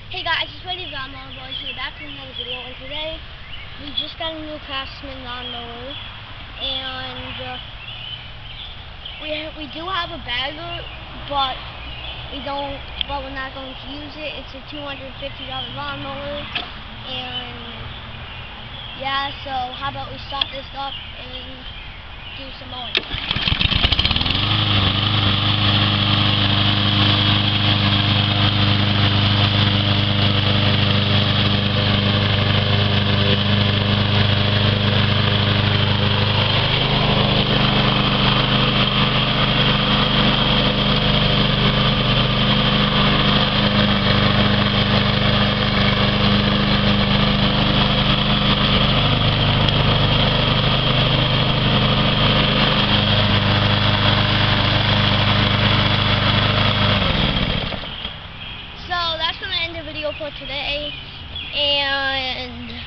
Hey guys, it's Ready Valmont Boys here, back with another video, and today we just got a new Craftsman lawnmower, and we do have a bagger, but we're not going to use it. It's a $250 lawnmower, and yeah, so how about we start this up and do some mowing. So that's going to end the video for today, and